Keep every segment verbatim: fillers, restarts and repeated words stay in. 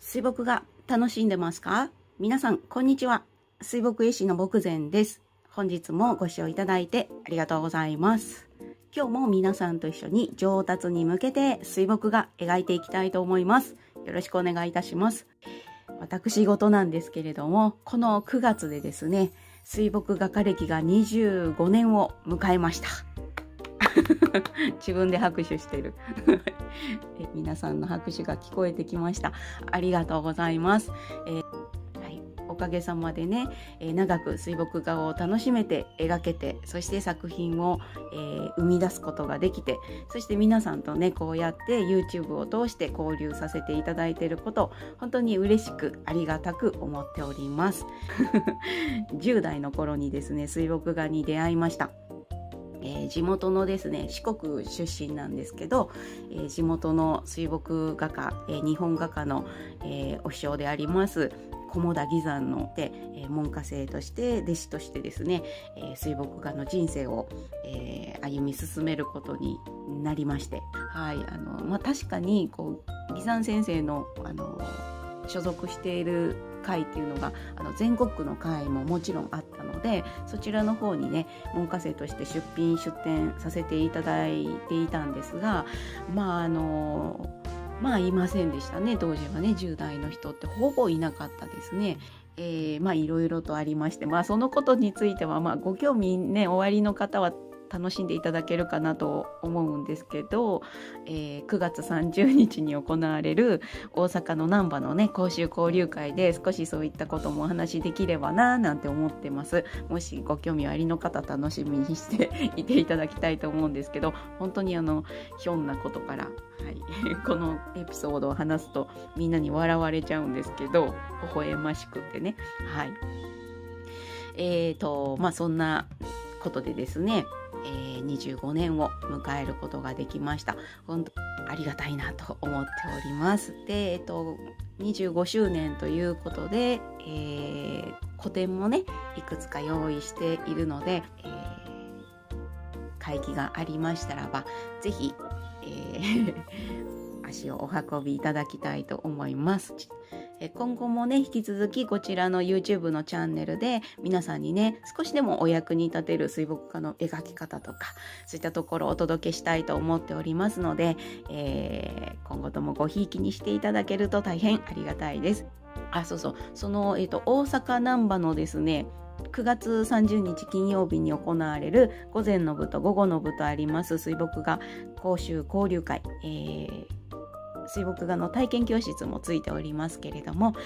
水墨画楽しんでますか？皆さんこんにちは。水墨絵師の牧前です。本日もご視聴いただいてありがとうございます。今日も皆さんと一緒に上達に向けて水墨画描いていきたいと思います。よろしくお願いいたします。私事なんですけれども、このくがつでですね、水墨画家歴がにじゅうごねんを迎えました。自分で拍手してるえ皆さんの拍手が聞こえてきました。ありがとうございます。えーはい、おかげさまでね、えー、長く水墨画を楽しめて描けて、そして作品を、えー、生み出すことができて、そして皆さんとねこうやって YouTube を通して交流させていただいていること、本当に嬉しくありがたく思っております。じゅう代の頃にですね、水墨画に出会いました。えー、地元のですね、四国出身なんですけど、えー、地元の水墨画家、えー、日本画家の、えー、お師匠であります菰田義山ので、えー、門下生として弟子としてですね、えー、水墨画の人生を、えー、歩み進めることになりまして、はい、あのまあ、確かにこう義山先生のあの所属している会っていうのがあの全国区の会ももちろんあったので、そちらの方にね門下生として出品出展させていただいていたんですが、まああのまあいませんでしたね。当時はねじゅう代の人ってほぼいなかったですね。えー、まあいろいろとありまして、まあそのことについてはまあご興味ねおありの方は楽しんでいただけるかなと思うんですけど、えー、くがつさんじゅうにちに行われる大阪の難波のね講習交流会で少しそういったこともお話しできればななんて思ってます。もしご興味ありの方楽しみにしていていただきたいと思うんですけど、本当にあのひょんなことから、はい、このエピソードを話すとみんなに笑われちゃうんですけど、微笑ましくてね、はい、えーとまあそんなことでですね、えー、にじゅうごねんを迎えることができました。本当ありがたいなと思っております。で、えっと、にじゅうごしゅうねんということで、えー、個展もねいくつか用意しているので、えー、会期がありましたらばぜひ、えー、足をお運びいただきたいと思います。今後もね引き続きこちらの YouTube のチャンネルで皆さんにね少しでもお役に立てる水墨画の描き方とかそういったところをお届けしたいと思っておりますので、えー、今後ともごひいきにしていただけると大変ありがたいです。あ、そうそう、その、えーと、大阪難波のですねくがつさんじゅうにち金曜日に行われる午前の部と午後の部とあります水墨画講習交流会、えー水墨画の体験教室もついておりますけれども、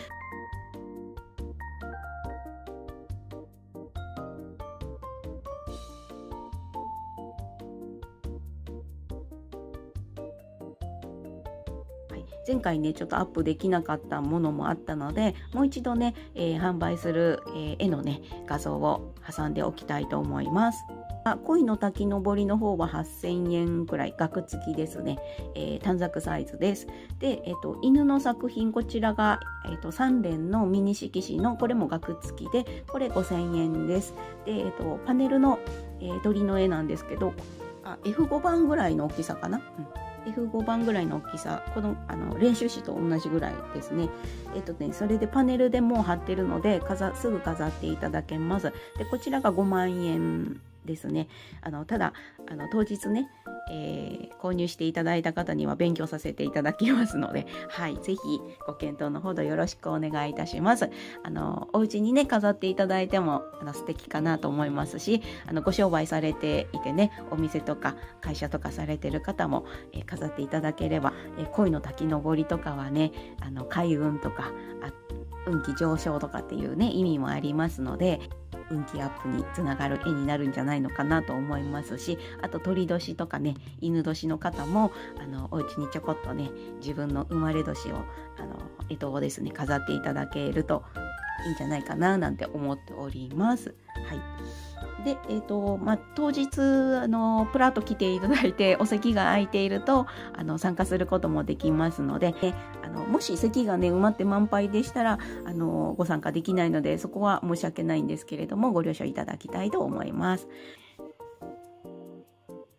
前回ねちょっとアップできなかったものもあったので、もう一度ね、えー、販売する、えー、絵のね画像を挟んでおきたいと思います。恋の滝登りの方ははっせんえんくらい、額付きですね、えー、短冊サイズです。で、えーと、犬の作品、こちらが、えーと、さんれんのミニ色紙のこれも額付きで、これごせんえんです。で、えーと、パネルの、えー、鳥の絵なんですけど、あ エフご 番ぐらいの大きさかな、うん、エフご 番ぐらいの大きさ、この、あの練習紙と同じぐらいですね。えっとね、それでパネルでもう貼ってるので飾すぐ飾っていただけます。でこちらがごまんえんですね。あのただあの当日ね、えー、購入していただいた方には勉強させていただきますので、はい、ぜひご検討のほどよろしくお願いいたします。あのお家にね飾っていただいてもあの素敵かなと思いますし、あのご商売されていてねお店とか会社とかされてる方も、えー、飾っていただければ、えー、恋の滝登りとかはねあの開運とかあ運気上昇とかっていうね意味もありますので、運気アップにつながる絵になるんじゃないのかなと思いますし、あと鳥年とかね犬年の方もあのお家にちょこっとね自分の生まれ年をあの干支をですね飾っていただけるといいんじゃないかななんて思っております。はい。で、えーとまあ、当日あのプラッと来ていただいてお席が空いているとあの参加することもできますので、えあのもし席がね埋まって満杯でしたらあのご参加できないので、そこは申し訳ないんですけれどもご了承いただきたいと思います。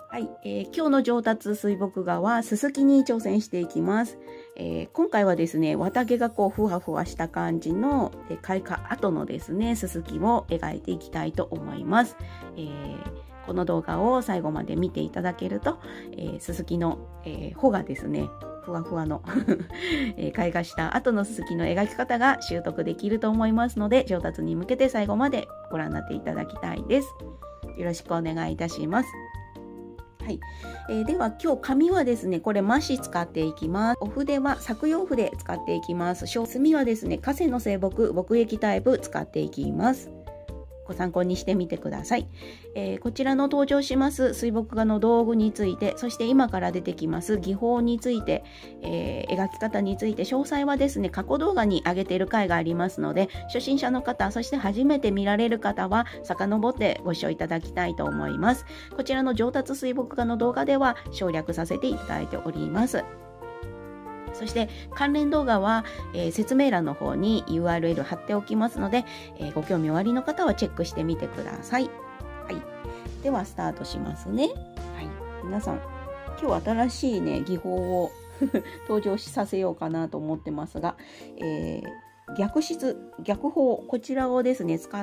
はい、えー、今日の上達水墨画はすすきに挑戦していきます。えー、今回はですね、綿毛がこうふわふわした感じの、えー、開花後のですね、すすきを描いていきたいと思います。えー、この動画を最後まで見ていただけると、えー、すすきの、えー、穂がですね、ふわふわの、えー、開花した後のすすきの描き方が習得できると思いますので、上達に向けて最後までご覧になっていただきたいです。よろしくお願いいたします。はい、えー、では今日紙はですね、これマシ使っていきます。お筆は削用筆使っていきます。墨はですね、加瀬の清墨墨液タイプ使っていきます。ご参考にしてみてください。えー、こちらの登場します水墨画の道具について、そして今から出てきます技法について、えー、描き方について詳細はですね、過去動画に上げている回がありますので、初心者の方、そして初めて見られる方は遡ってご視聴いただきたいと思います。こちらの上達水墨画の動画では省略させていただいております。そして関連動画は、えー、説明欄の方に ユーアールエル 貼っておきますので、えー、ご興味おありの方はチェックしてみてください。はい、ではスタートしますね。はい、皆さん今日新しいね技法を登場させようかなと思ってますが、えー、逆筆逆法こちらをですね使って、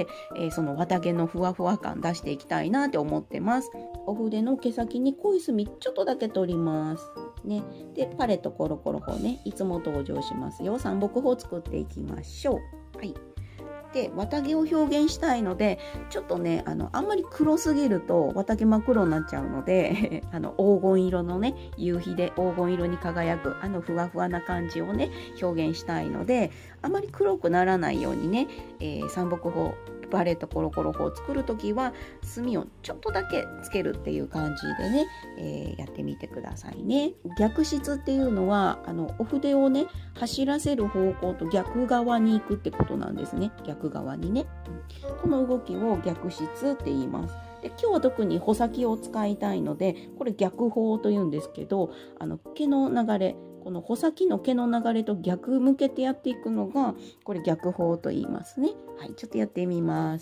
えー、その綿毛のふわふわ感出していきたいなって思ってます。お筆の毛先に濃い墨ちょっとだけ取りますね。でパレットコロコロ法ね、いつも登場しますよ。三木法を作っていきましょう。はい。で綿毛を表現したいので、ちょっとねあのあんまり黒すぎると綿毛真っ黒になっちゃうのであの黄金色のね夕日で黄金色に輝くあのふわふわな感じをね表現したいので、あまり黒くならないようにね、えー、三木法パレットコロコロ法を作るときは墨をちょっとだけつけるっていう感じでね、えー、やってみてくださいね。逆筆っていうのはあのお筆をね走らせる方向と逆側に行くってことなんですね。逆側にね、この動きを逆筆って言います。で今日は特に穂先を使いたいので、これ逆法というんですけど、あの毛の流れ、この穂先の毛の流れと逆向けてやっていくのがこれ逆法と言いますね。はい、ちょっとやってみます。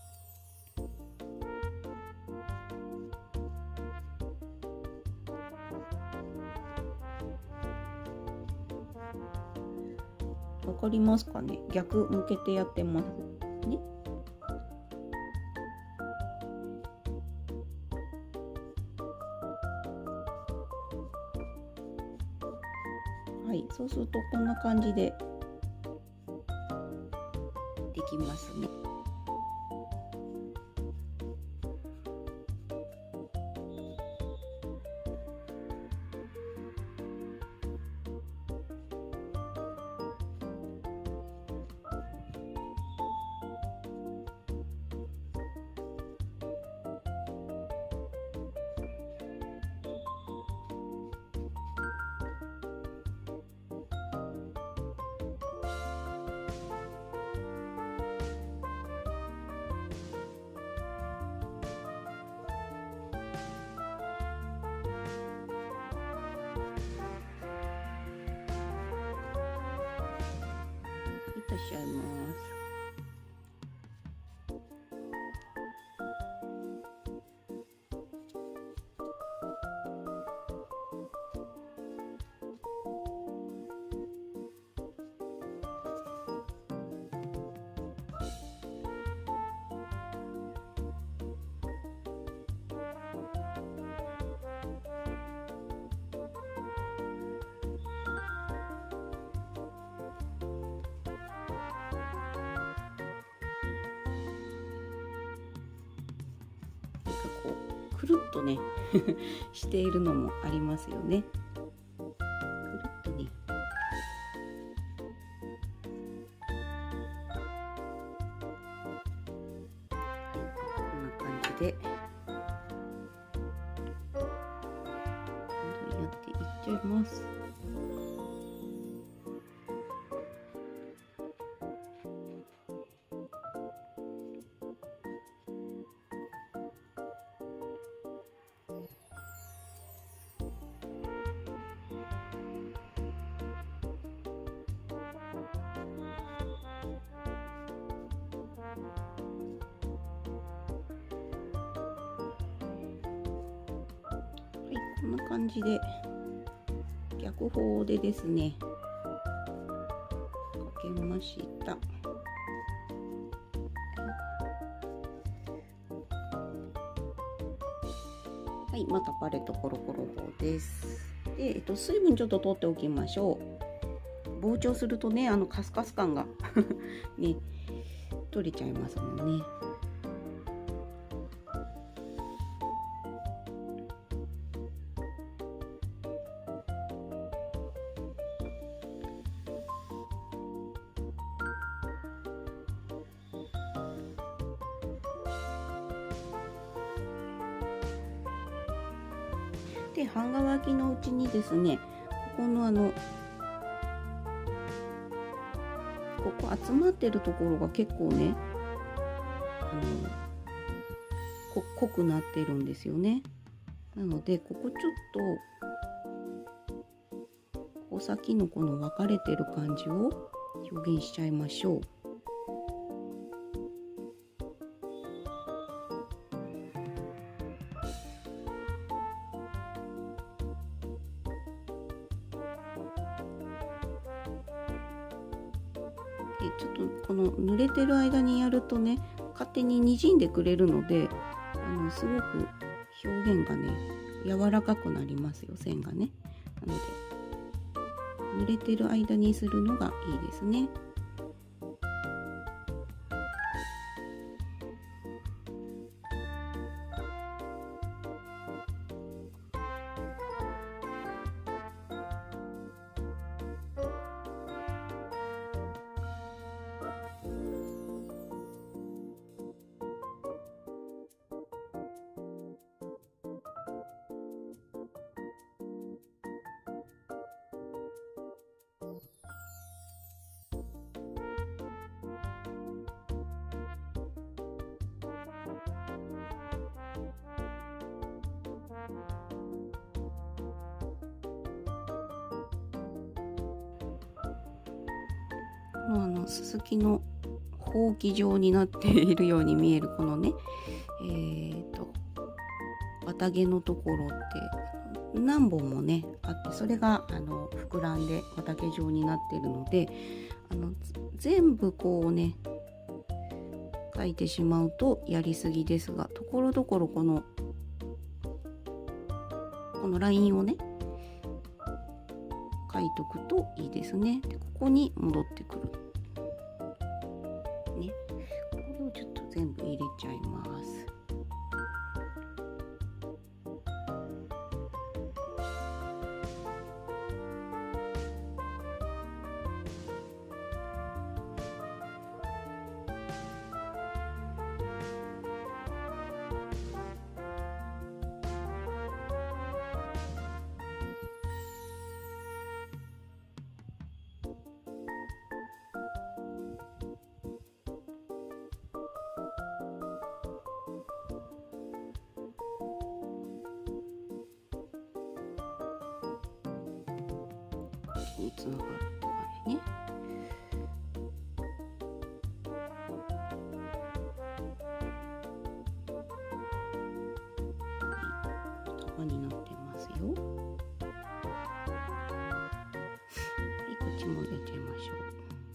わかりますかね。逆向けてやってますね。はい、そうするとこんな感じでできますね。としちゃいます。こうくるっとねしているのもありますよね。くるっとね。こんな感じでどんどんやっていっちゃいます。 こんな感じで逆方でですねかけました。はい、またパレットコロコロ棒です。で、えっと、水分ちょっと取っておきましょう。膨張するとね、あのカスカス感がね取れちゃいますもんね。で、半乾きのうちにですね、ここのあのここ集まってるところが結構ね、あのこ濃くなってるんですよね。なのでここちょっとこうさっきのこの分かれてる感じを表現しちゃいましょう。ちょっとこの濡れてる間にやるとね、勝手に滲んでくれるので、あのすごく表現がね柔らかくなりますよ、線がね。なので濡れてる間にするのがいいですね。あのススキのほうき状になっているように見えるこのね、えーと綿毛のところって何本もねあって、それがあの膨らんで綿毛状になっているので、あの全部こうね描いてしまうとやりすぎですが、ところどころこのこのラインをね書いとくといいですね。でここに戻ってくるね。これをちょっと全部入れちゃいます。につながるって感じね。束になってますよ。はい、こっちも入れちゃいましょう。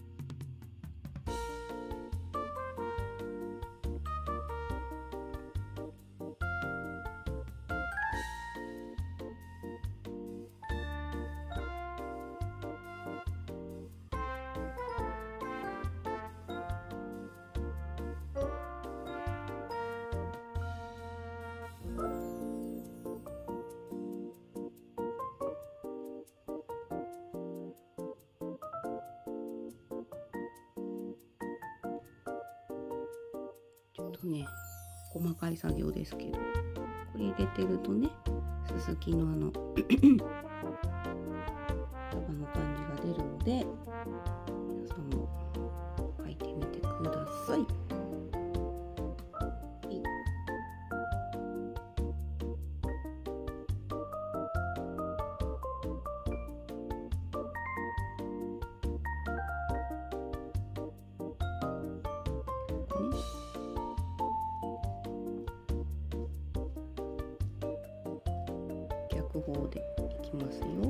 ちょっとね細かい作業ですけど、これ入れてるとねススキのあの束の感じが出るので、皆さんも描いてみてください。逆く方でいきますよ。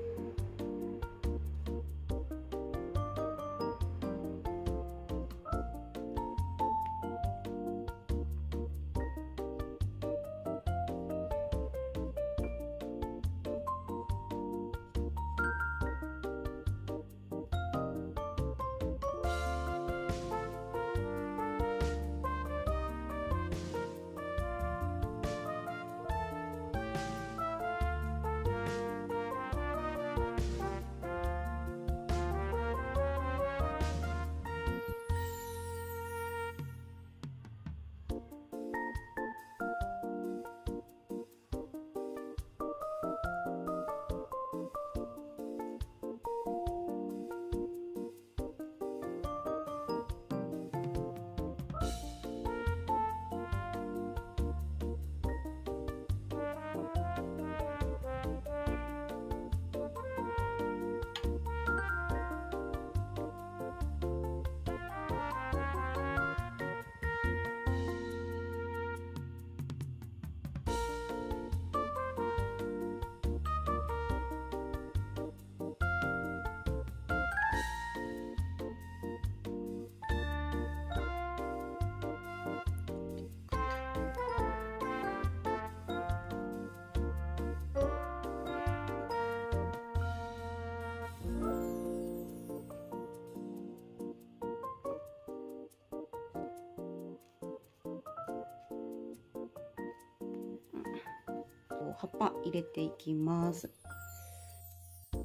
葉っぱ入れていきます。ちょ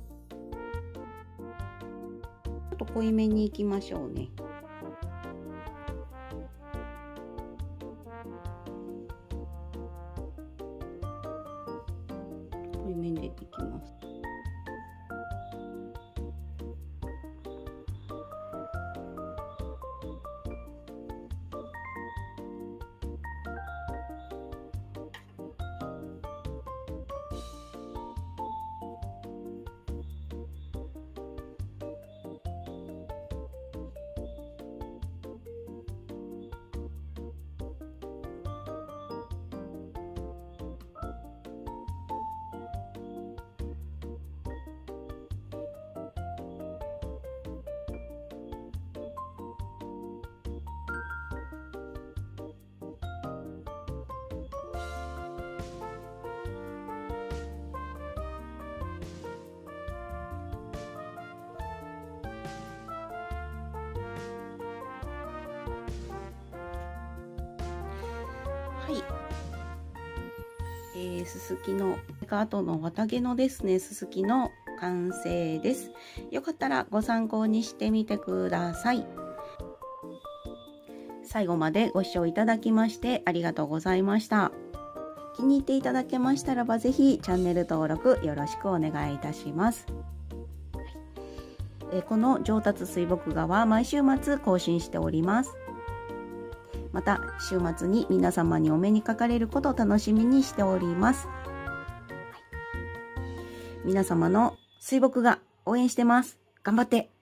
っと濃いめにいきましょうね。濃いめでいきます。はい、えー、すすきのあとの綿毛のですね、すすきの完成です。よかったらご参考にしてみてください。最後までご視聴いただきましてありがとうございました。気に入っていただけましたらばぜひチャンネル登録よろしくお願いいたします。はい、えー、この上達水墨画は毎週末更新しております。また週末に皆様にお目にかかれることを楽しみにしております。はい、皆様の水墨画応援してます。頑張って